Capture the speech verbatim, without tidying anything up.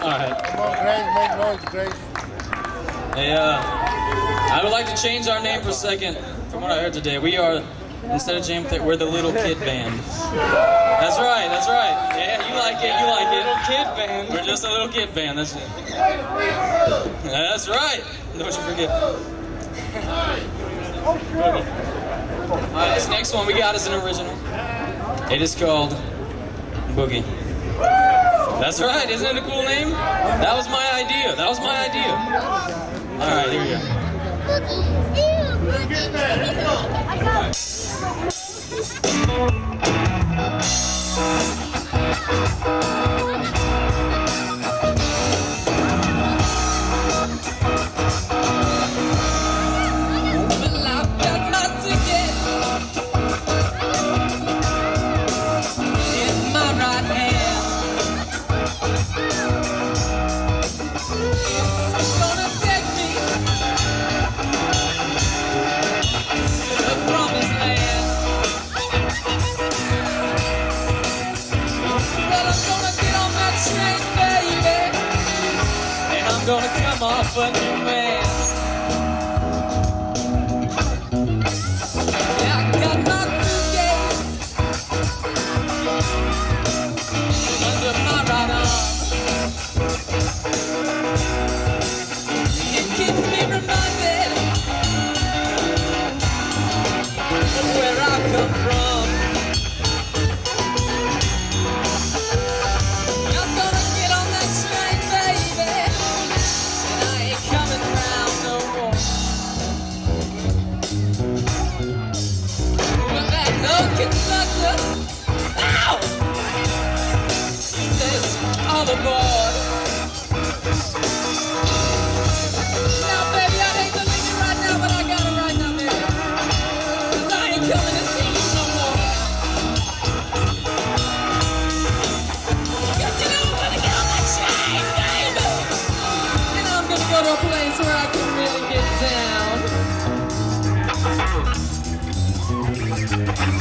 right. Come on, Grace, make noise, Grace. Hey, uh, I would like to change our name for a second. From what I heard today, we are, instead of Jam Fit, we're the Little Kid Band. That's right, that's right. Yeah, you like it, you like it. Little kid band. We're just a little kid band, that's it. That's right. Don't you forget. Alright, this next one we got is an original. It is called Boogie. That's right, isn't it a cool name? That was my idea, that was my idea. Alright, here we go. Gonna come off a new man. Yeah, I got my suitcase under my right arm. It keeps me reminded of where I come from. I'm gonna get on that train, baby. Coming round no more. When that old conductor, ow! He says, all aboard. Now, baby, I hate to leave you right now, but I got it right now, baby. 'Cause I ain't coming to see you no more. 'Cause you know I'm gonna get on that train, baby. I'm gonna go to a place where I can really get down.